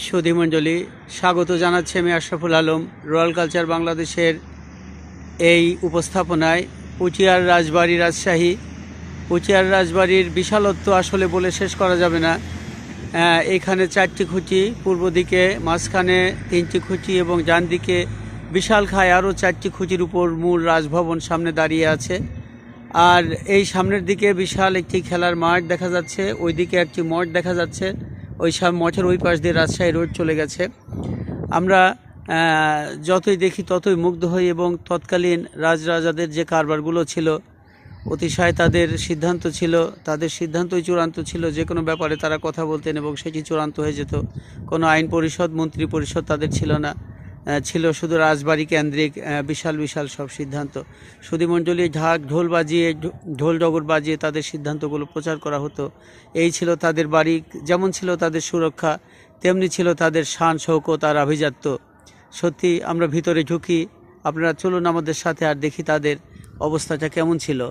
সুধীমণ্ডলী, স্বাগত জানাচ্ছি আমি আশরাফুল আলম রয়্যাল কালচার বাংলাদেশের এই উপস্থাপনায়। পুচিয়ার রাজবাড়ি, রাজশাহী। পুচিয়ার রাজবাড়ির বিশালত্ব আসলে বলে শেষ করা যাবে না। এখানে 4টি খুঁটি, পূর্ব দিকে মাঝখানে 3টি খুঁটি এবং ডান দিকে বিশালকায় আরও 4টি খুঁটির উপর মূল রাজভবন সামনে দাঁড়িয়ে আছে। আর এই সামনের দিকে বিশাল একটি খেলার মাঠ দেখা যাচ্ছে, ওইদিকে একটি মঠ দেখা যাচ্ছে। ওই মঠের ওই পাশ দিয়ে রাজশাহী রোড চলে গেছে। আমরা যতই দেখি ততই মুগ্ধ হই এবং তৎকালীন রাজরাজাদের যে কারবারগুলো ছিল, অতিশয় তাদের সিদ্ধান্ত ছিল, তাদের সিদ্ধান্তই চূড়ান্ত ছিল। যে কোনো ব্যাপারে তারা কথা বলতেন এবং সেটি চূড়ান্ত হয়ে যেত। কোনো আইন পরিষদ, মন্ত্রী পরিষদ তাদের ছিল না, ছিল শুধু রাজবাড়ি কেন্দ্রিক বিশাল বিশাল সব সিদ্ধান্ত। সুধীমণ্ডলী ঢোল বাজিয়ে, ঢোল ডগর বাজিয়ে তাদের সিদ্ধান্তগুলো প্রচার করা হতো। এই ছিল তাদের বাড়ি। যেমন ছিল তাদের সুরক্ষা, তেমনি ছিল তাদের শান শৌকত আর আভিজাত্য। সত্যি আমরা ভিতরে ঢুকি, আপনারা চলুন আমাদের সাথে আর দেখি তাদের অবস্থাটা কেমন ছিল।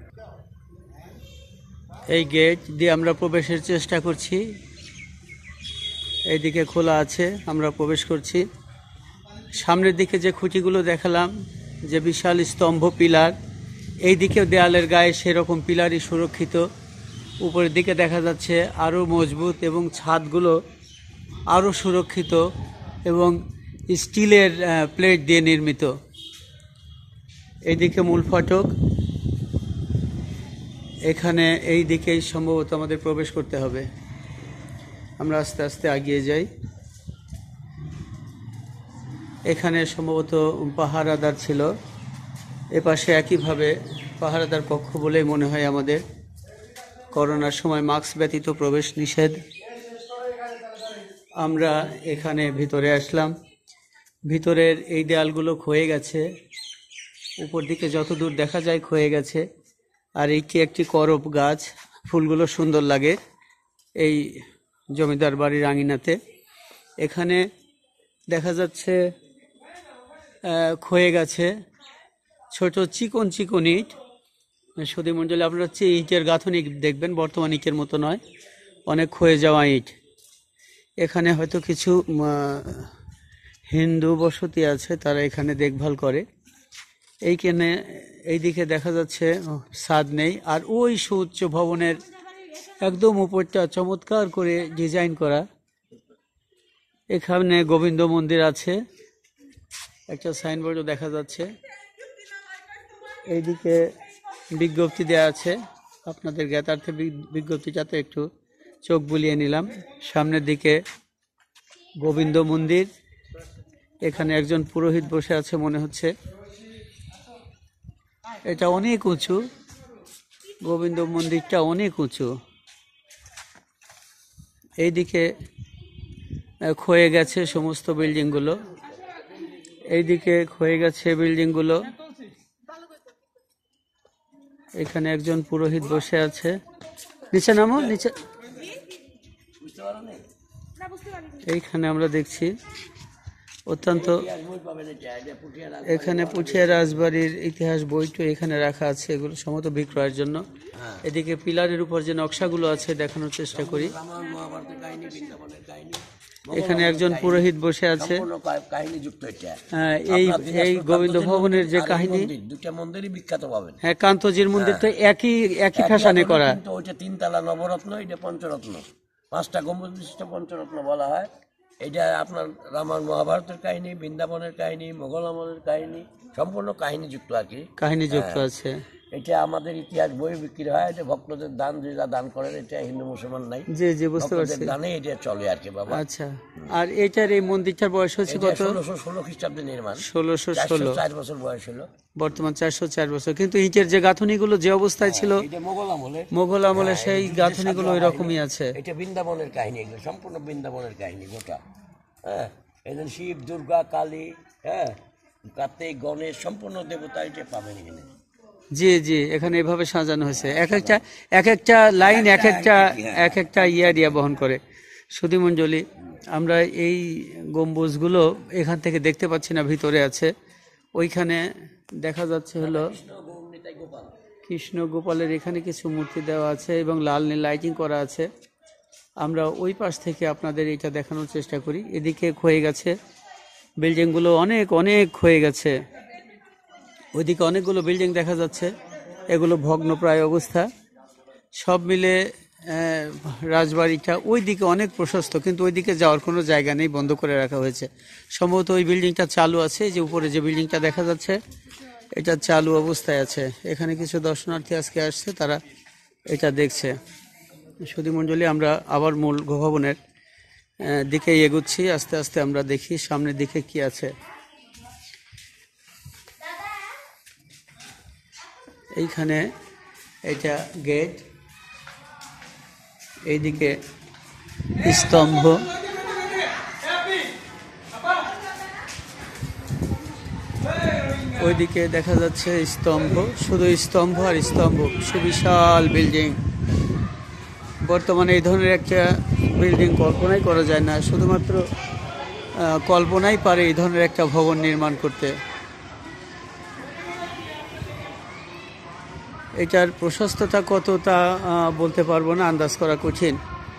এই গেট দিয়ে আমরা প্রবেশের চেষ্টা করছি। এইদিকে খোলা আছে, আমরা প্রবেশ করছি। সামনের দিকে যে খুঁটিগুলো দেখালাম, যে বিশাল স্তম্ভ পিলার, এই দিকে দেয়ালের গায়ে সেরকম পিলারই সুরক্ষিত। উপরের দিকে দেখা যাচ্ছে আরও মজবুত এবং ছাদগুলো আরও সুরক্ষিত এবং স্টিলের প্লেট দিয়ে নির্মিত। এইদিকে মূল ফটক, এখানে এই দিকেই সম্ভবত আমাদের প্রবেশ করতে হবে। আমরা আস্তে আস্তে এগিয়ে যাই। এখানে সম্ভবত পাহারাদার ছিল, এপাশে একইভাবে পাহারাদার কক্ষ বলেই মনে হয় আমাদের। করোনার সময় মাস্ক ব্যতীত প্রবেশ নিষেধ। আমরা এখানে ভিতরে আসলাম। ভিতরের এই দেয়ালগুলো ক্ষয়ে গেছে, উপর দিকে যত দূর দেখা যায় ক্ষয়ে গেছে। আর এইটি একটি করব গাছ, ফুলগুলো সুন্দর লাগে এই জমিদার বাড়ির আঙিনাতে। এখানে দেখা যাচ্ছে ক্ষয়ে গেছে ছোট চিকন চিকন ইট। সুধীমণ্ডলী, আপনারা হচ্ছে ইটের গাঁথনি দেখবেন, বর্তমান ইটের মতো নয়, অনেক ক্ষয়ে যাওয়া ইট। এখানে হয়তো কিছু হিন্দু বসতি আছে, তারা এখানে দেখভাল করে। এইখানে এইদিকে দেখা যাচ্ছে ছাদ নেই। আর ওই সুউচ্চ ভবনের একদম উপরটা চমৎকার করে ডিজাইন করা। এখানে গোবিন্দ মন্দির আছে, একটা সাইনবোর্ডও দেখা যাচ্ছে। এইদিকে বিজ্ঞপ্তি দেওয়া আছে, আপনাদের জ্ঞাতার্থে বিজ্ঞপ্তিটাতে একটু চোখ বুলিয়ে নিলাম। সামনের দিকে গোবিন্দ মন্দির, এখানে একজন পুরোহিত বসে আছে মনে হচ্ছে। এটা অনেক উঁচু, গোবিন্দ মন্দিরটা অনেক উঁচু। এইদিকে ক্ষয়ে গেছে সমস্ত বিল্ডিংগুলো, এইদিকে ক্ষয়ে গেছে বিল্ডিংগুলো। এখানে একজন পুরোহিত বসে আছে। নিচে নামো, নিচে। এইখানে আমরা দেখছি অত্যন্ত, এখানে পুঠিয়া রাজবাড়ির ইতিহাস বইটা এখানে রাখা আছে, এগুলো সম্ভবত বিক্রয়ের জন্য। এদিকে পিলারের উপর যে নকশাগুলো আছে দেখানোর চেষ্টা করি। এখানে একজন পুরোহিত বসে আছে। এই গোবিন্দ ভবনের যে কাহিনী, দুটা মন্দিরই বিখ্যাত পাবেন। হ্যাঁ, কান্তজির মন্দির তো একই ফ্যাশনে করা। ওইটা 3 তলা নবরত্ন, এটা পঞ্চরত্ন, 5টা গম্বুজ বিশিষ্ট পঞ্চরত্ন বলা হয়। এটা আপনার রামায়ণ মহাভারতের কাহিনী, বৃন্দাবনের কাহিনী, মোগল আমলের কাহিনী, সম্পূর্ণ কাহিনী যুক্ত আর কি, কাহিনী যুক্ত আছে। এটা আমাদের ইতিহাস বই বিক্রি হয়। এটা ভক্তদের দান, যেটা দান করেন, এটা হিন্দু মুসলমান নাই, জি জি বুঝতে পারছি, দানে এটা চলে আর কি বাবা। আচ্ছা, আর এটার এই মন্দিরটার বয়স হচ্ছে কত? 1616 খ্রিস্টাব্দে নির্মাণ, 1616, 4 বছর বয়স হলো। বর্তমান 404 বছর। কিন্তু ইটের যে গাঁথনিগুলো যে অবস্থায় ছিল এটা মোগল আমলে, সেই গাঁথনিগুলো ওই রকমই আছে। এটা বৃন্দাবনের কাহিনী, এগুলো সম্পূর্ণ বৃন্দাবনের কাহিনী গোটা। হ্যাঁ, এদের শিব, দুর্গা, কালী, হ্যাঁ, কার্তিক, গণেশ, সম্পূর্ণ দেবতা এটা পাবেন এখানে। জি জি, এখানে এভাবে সাজানো হয়েছে, এক একটা লাইন এক একটা এরিয়া বহন করে। সুধীমণ্ডলী, আমরা এই গম্বুজগুলো এখান থেকে দেখতে পাচ্ছি না, ভিতরে আছে। ওইখানে দেখা যাচ্ছে হলো কৃষ্ণ গোপালের এখানে কিছু মূর্তি দেওয়া আছে এবং লাল নীল লাইটিং করা আছে। আমরা ওই পাশ থেকে আপনাদের এটা দেখানোর চেষ্টা করি। এদিকে ক্ষয়ে গেছে, বিল্ডিংগুলো অনেক অনেক ক্ষয়ে গেছে। ওইদিকে অনেকগুলো বিল্ডিং দেখা যাচ্ছে, এগুলো ভগ্নপ্রায় অবস্থা। সব মিলে রাজবাড়িটা ওই দিকে অনেক প্রশস্ত, কিন্তু ওই দিকে যাওয়ার কোনো জায়গা নেই, বন্ধ করে রাখা হয়েছে। সম্ভবত ওই বিল্ডিংটা চালু আছে, যে উপরে যে বিল্ডিংটা দেখা যাচ্ছে এটা চালু অবস্থায় আছে। এখানে কিছু দর্শনার্থী আজকে আসছে, তারা এটা দেখছে। সুধী মণ্ডলী, আমরা আবার মূল ভবনের দিকে এগুচ্ছি। আস্তে আস্তে আমরা দেখি সামনের দিকে কি আছে। এইখানে এটা গেট, এইদিকে স্তম্ভ, ওইদিকে দেখা যাচ্ছে স্তম্ভ, শুধু স্তম্ভ আর স্তম্ভ, সুবিশাল বিল্ডিং। বর্তমানে এই ধরনের একটা বিল্ডিং কল্পনাই করা যায় না, শুধুমাত্র কল্পনাই পারে এই ধরনের একটা ভবন নির্মাণ করতে। এটার প্রশস্ততা কত তা বলতে পারবো না, আন্দাজ করা কঠিন।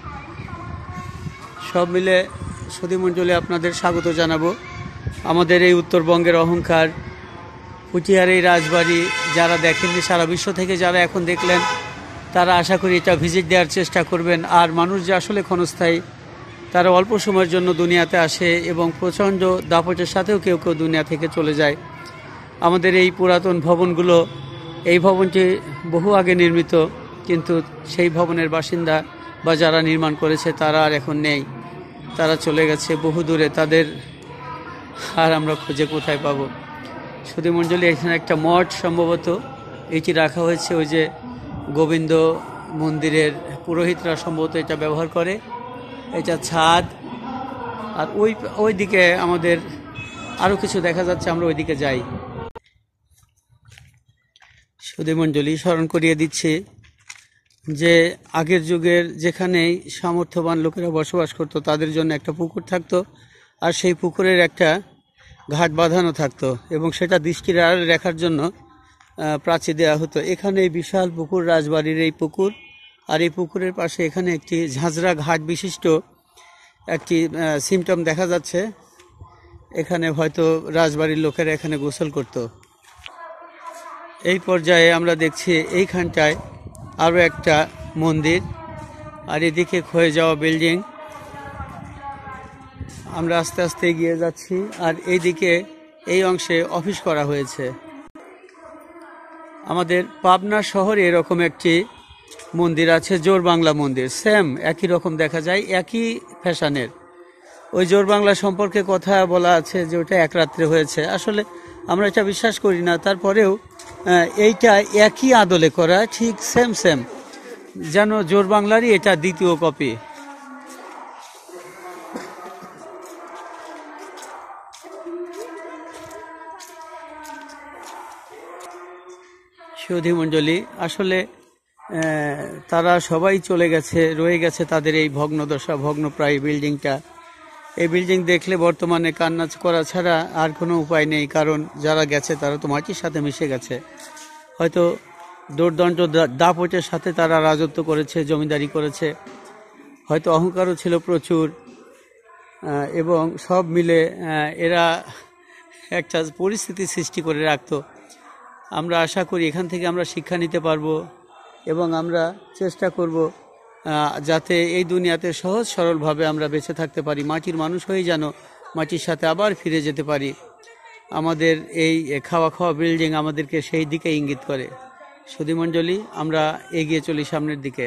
সব মিলে সুধী মণ্ডলী, আপনাদের স্বাগত জানাবো আমাদের এই উত্তরবঙ্গের অহংকার পুঠিয়ার এই রাজবাড়ি। যারা দেখেননি, সারা বিশ্ব থেকে যারা এখন দেখলেন, তারা আশা করি এটা ভিজিট দেওয়ার চেষ্টা করবেন। আর মানুষ যে আসলে ক্ষণস্থায়ী, তারা অল্প সময়ের জন্য দুনিয়াতে আসে এবং প্রচণ্ড দাপটের সাথেও কেউ কেউ দুনিয়া থেকে চলে যায়। আমাদের এই পুরাতন ভবনগুলো, এই ভবনটি বহু আগে নির্মিত, কিন্তু সেই ভবনের বাসিন্দা বা যারা নির্মাণ করেছে তারা আর এখন নেই, তারা চলে গেছে বহু দূরে। তাদের আর আমরা খুঁজে কোথায় পাবো? সুধী মণ্ডলী, এখানে একটা মঠ সম্ভবত এটি রাখা হয়েছে, ওই যে গোবিন্দ মন্দিরের পুরোহিতরা সম্ভবত এটা ব্যবহার করে। এটা ছাদ, আর ওই দিকে আমাদের আরও কিছু দেখা যাচ্ছে, আমরা ওইদিকে যাই। সুধী মণ্ডলী, স্মরণ করিয়ে দিচ্ছি যে আগের যুগের যেখানেই সামর্থ্যবান লোকেরা বসবাস করত, তাদের জন্য একটা পুকুর থাকতো, আর সেই পুকুরের একটা ঘাট বাঁধানো থাকতো, এবং সেটা দৃষ্টির আড়ালে রাখার জন্য প্রাচীর দেওয়া হতো। এখানে এই বিশাল পুকুর, রাজবাড়ির এই পুকুর, আর এই পুকুরের পাশে এখানে একটি ঝাঁঝরা ঘাট বিশিষ্ট একটি সিমটম দেখা যাচ্ছে। এখানে হয়তো রাজবাড়ির লোকেরা এখানে গোসল করত। এই পর্যায়ে আমরা দেখছি এইখানটায় আরও একটা মন্দির, আর এদিকে ক্ষয়ে যাওয়া বিল্ডিং। আমরা আস্তে আস্তে এগিয়ে যাচ্ছি, আর এইদিকে এই অংশে অফিস করা হয়েছে। আমাদের পাবনা শহরে এরকম একটি মন্দির আছে, জোর বাংলা মন্দির, সেম একই রকম দেখা যায়, একই ফ্যাশনের। ওই জোর বাংলা সম্পর্কে কথা বলা আছে যে ওটা এক রাত্রে হয়েছে। আসলে আমরা এটা বিশ্বাস করি না, তারপরেও এইটা একই আদলে করা, ঠিক সেম সেম, যেন জোর বাংলারই এটা দ্বিতীয় কপি। সুধী মণ্ডলী, আসলে তারা সবাই চলে গেছে, রয়ে গেছে তাদের এই ভগ্নদশা, ভগ্নপ্রায় বিল্ডিংটা। এই বিল্ডিং দেখলে বর্তমানে কান্না করা ছাড়া আর কোনো উপায় নেই, কারণ যারা গেছে তারা তো মাটির সাথে মিশে গেছে। হয়তো দুর্দণ্ড দাপটের সাথে তারা রাজত্ব করেছে, জমিদারি করেছে, হয়তো অহংকারও ছিল প্রচুর, এবং সব মিলে এরা একটা পরিস্থিতি সৃষ্টি করে রাখতো। আমরা আশা করি এখান থেকে আমরা শিক্ষা নিতে পারবো, এবং আমরা চেষ্টা করব যাতে এই দুনিয়াতে সহজ সরলভাবে আমরা বেঁচে থাকতে পারি, মাটির মানুষ হয়ে যেন মাটির সাথে আবার ফিরে যেতে পারি। আমাদের এই খাওয়া খাওয়া বিল্ডিং আমাদেরকে সেই দিকে ইঙ্গিত করে। সুধী মণ্ডলী, আমরা এগিয়ে চলি সামনের দিকে।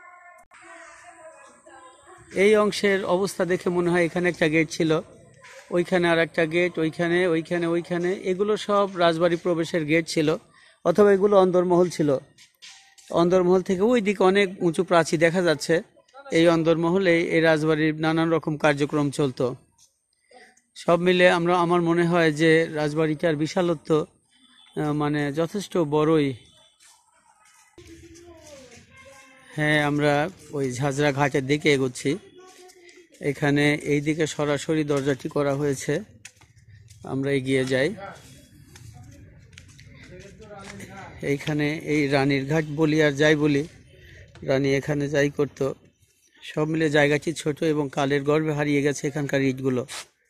এই অংশের অবস্থা দেখে মনে হয় এখানে একটা গেট ছিল, ওইখানে আর একটা গেট, ওইখানে ওইখানে ওইখানে, এগুলো সব রাজবাড়ি প্রবেশের গেট ছিল, অথবা এগুলো অন্দরমহল ছিল। অন্দরমহল থেকে ওই দিকে অনেক উঁচু প্রাচীর দেখা যাচ্ছে। এই অন্দরমহলে এই রাজবাড়ির নানান রকম কার্যক্রম চলতো। সব মিলে আমার মনে হয় যে রাজবাড়িটার বিশালত্ব মানে যথেষ্ট বড়ই। হ্যাঁ, আমরা ওই ঝাঁঝরা ঘাটের দিকে এগোচ্ছি। এখানে এই দিকে সরাসরি দরজাটি করা হয়েছে, আমরা এগিয়ে যাই। এইখানে এই রানীর ঘাট বলি আর যাই বলি, রানী এখানে যাই করতো, সব মিলে জায়গাটি ছোট এবং কালের গর্ভে হারিয়ে গেছে এখানকার ইটগুলো।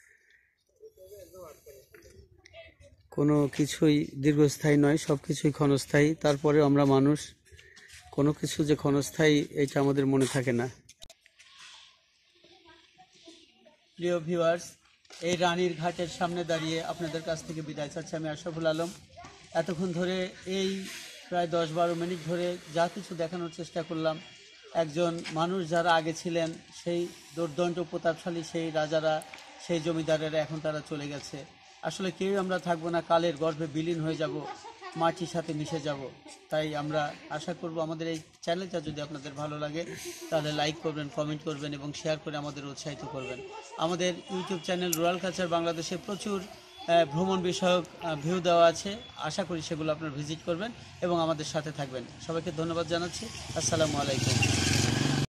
কোনো কিছুই দীর্ঘস্থায়ী নয়, সব কিছুই ক্ষণস্থায়ী। তারপরেও আমরা মানুষ, কোনো কিছু যে ক্ষণস্থায়ী এটা আমাদের মনে থাকে না। প্রিয় ভিউয়ার্স, এই রানীর ঘাটের সামনে দাঁড়িয়ে আপনাদের কাছ থেকে বিদায় চাচ্ছি আমি আশরাফুল আলম। এতক্ষণ ধরে এই প্রায় 10-12 মিনিট ধরে যা কিছু দেখানোর চেষ্টা করলাম, একজন মানুষ যারা আগে ছিলেন, সেই দুর্দণ্ড প্রতাপশালী সেই রাজারা, সেই জমিদারেরা এখন তারা চলে গেছে। আসলে কেউই আমরা থাকবো না, কালের গর্ভে বিলীন হয়ে যাব, মাটির সাথে মিশে যাব। তাই আমরা আশা করব আমাদের এই চ্যানেলটা যদি আপনাদের ভালো লাগে তাহলে লাইক করবেন, কমেন্ট করবেন এবং শেয়ার করে আমাদের উৎসাহিত করবেন। আমাদের ইউটিউব চ্যানেল রুরাল কালচার বাংলাদেশে প্রচুর ভ্রমণ বিষয়ক ভিউ দেওয়া আছে, আশা করি সেগুলো আপনারা ভিজিট করবেন এবং আমাদের সাথে থাকবেন। সবাইকে ধন্যবাদ জানাচ্ছি। আসসালামু আলাইকুম।